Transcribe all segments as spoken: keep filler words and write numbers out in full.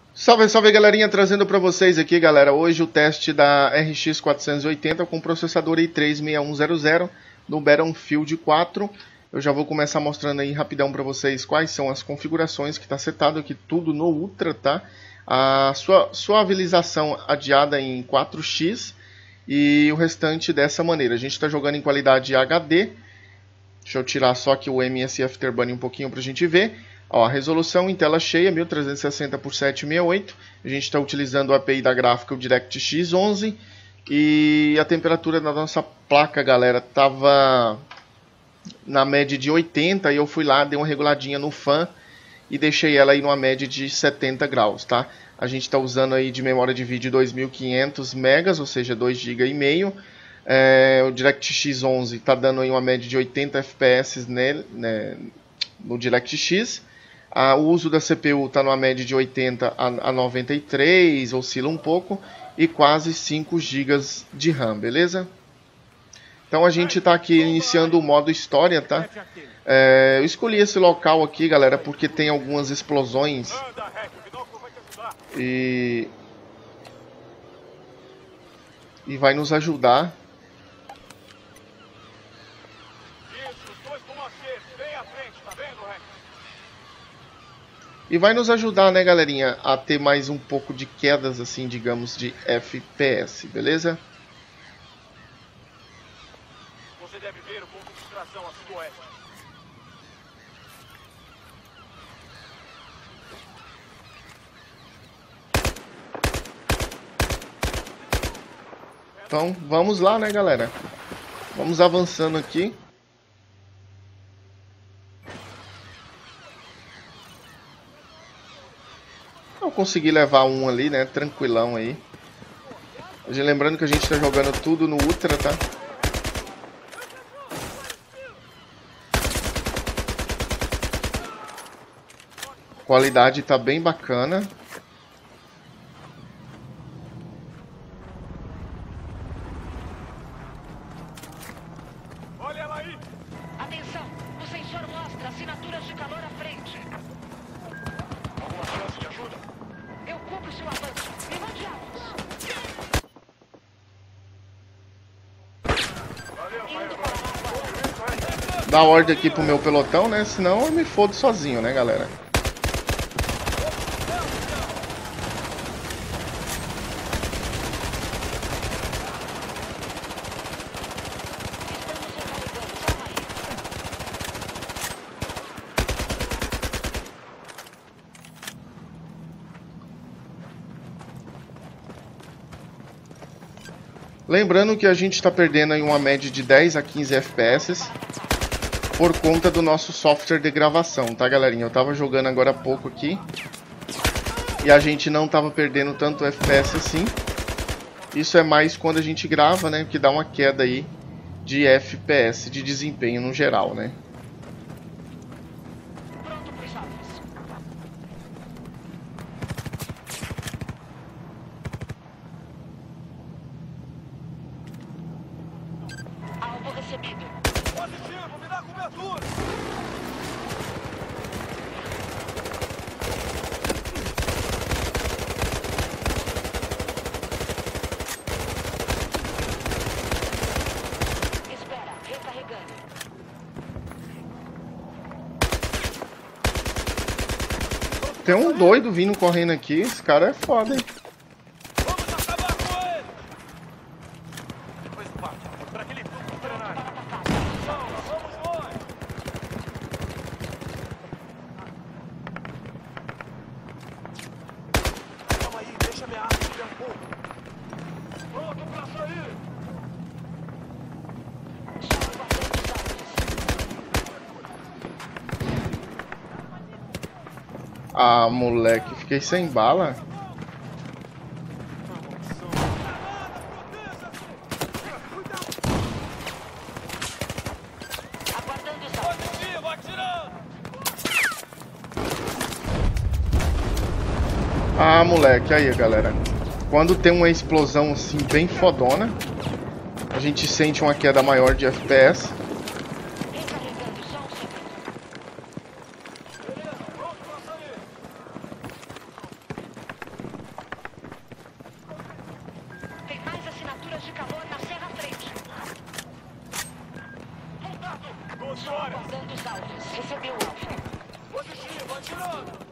Salve, salve galerinha, trazendo para vocês aqui, galera, hoje o teste da R X quatrocentos e oitenta com processador i três seis um zero zero no Battlefield quatro. Eu já vou começar mostrando aí rapidão para vocês quais são as configurações que está setado aqui, tudo no Ultra, tá? A sua suavização adiada em quatro x e o restante dessa maneira. A gente está jogando em qualidade H D. Deixa eu tirar só aqui o M S Afterburn um pouquinho para a gente ver. Ó, a resolução em tela cheia, mil trezentos e sessenta por setecentos e sessenta e oito. A gente está utilizando o A P I da gráfica, o DirectX onze. E a temperatura da nossa placa, galera, estava na média de oitenta. E eu fui lá, dei uma reguladinha no fan e deixei ela aí numa média de setenta graus, tá? A gente está usando aí de memória de vídeo dois mil e quinhentos megas, ou seja, dois gigas e meio. É, o DirectX onze está dando aí uma média de oitenta F P S nele, né, no DirectX. Ah, o uso da C P U está numa média de oitenta a noventa e três, oscila um pouco, e quase cinco gigas de RAM, beleza? Então a gente está aqui iniciando o modo história, tá? É, eu escolhi esse local aqui, galera, porque tem algumas explosões e, e vai nos ajudar. E vai nos ajudar, né, galerinha, a ter mais um pouco de quedas, assim, digamos, de F P S, beleza? Você deve ver o ponto de extração a sudoeste. Então, vamos lá, né, galera? Vamos avançando aqui. Eu consegui levar um ali, né? Tranquilão aí. Lembrando que a gente tá jogando tudo no Ultra, tá? A qualidade tá bem bacana. Olha ela aí! Atenção! O sensor mostra assinaturas de calor à frente. Alguma chance de ajuda? Eu cubro seu avanço. Me mande alvos. Dá ordem aqui pro meu pelotão, né? Senão eu me fodo sozinho, né, galera? Lembrando que a gente está perdendo aí uma média de dez a quinze F P S por conta do nosso software de gravação, tá, galerinha? Eu tava jogando agora há pouco aqui e a gente não tava perdendo tanto F P S assim. Isso é mais quando a gente grava, né, que dá uma queda aí de F P S, de desempenho no geral, né? Positivo, me dá cobertura! Espera, recarregando. Tem um doido vindo correndo aqui, esse cara é foda, hein? Vamos acabar com ele! Depois parte, para aquele grupo de drenagens. Vamos nós! Calma aí, deixa minha arma tirar um pouco. Pronto pra sair! Ah, moleque, fiquei sem bala. Ah, moleque, aí, galera. Quando tem uma explosão assim bem fodona, a gente sente uma queda maior de F P S. assinaturas de calor na serra à frente. Montado! Só aguardando os alvos. Recebeu o alvo. Positivo, atirando!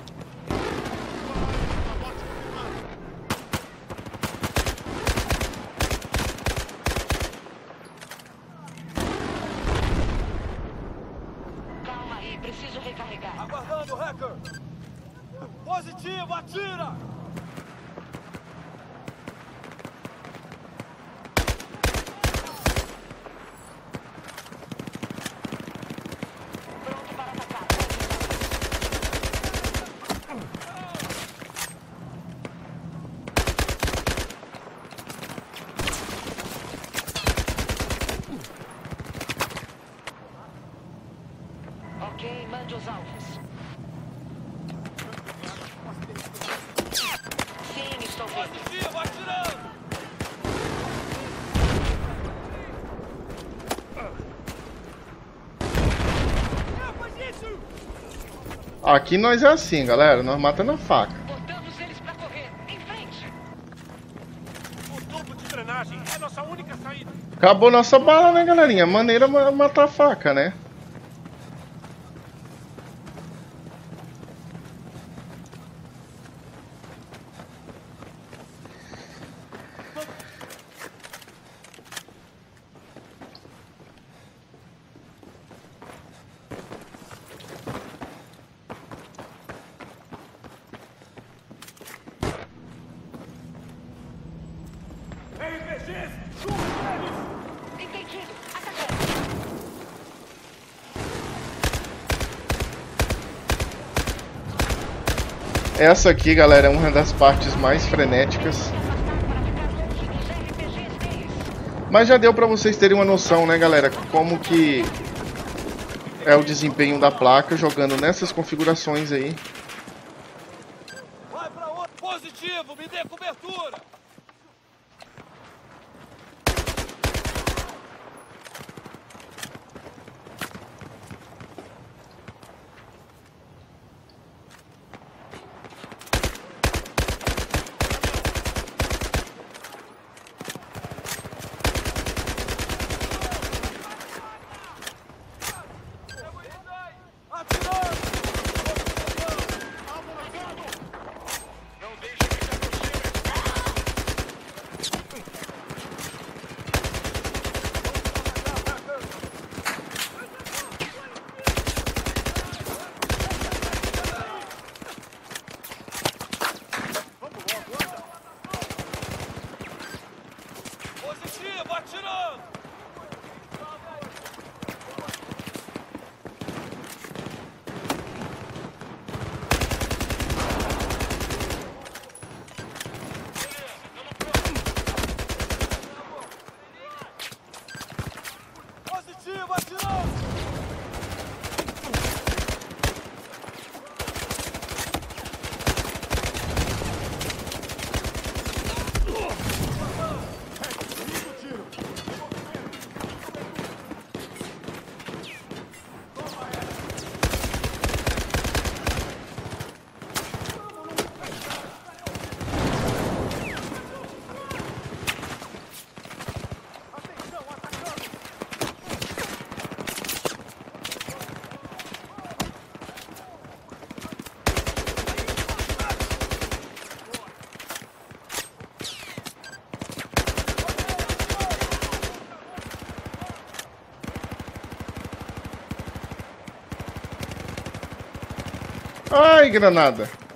Calma aí, preciso recarregar. Aguardando, hacker! Positivo, atira! Pronto para atacar. Ok, mande os alvos. Sim, estou vendo. Positivo, atirando! Aqui nós é assim, galera. Nós matamos na faca. Botamos eles pra correr. Em frente. O tubo de drenagem é nossa única saída. Acabou nossa bala, né, galerinha? Maneira ma- matar a faca, né? R P Gs, chute neles! Entendido. Atacando. Essa aqui, galera, é uma das partes mais frenéticas. Se afastar para ficar longe dos R P Gs deles. Mas já deu pra vocês terem uma noção, né, galera? Como que é o desempenho da placa jogando nessas configurações aí. Vai pra outro! Positivo, me dê cobertura! Atirando! Não deixe ficar por cima. Positivo, atirando! Positivo, atirando! Atenção, atacando! Ai, granada.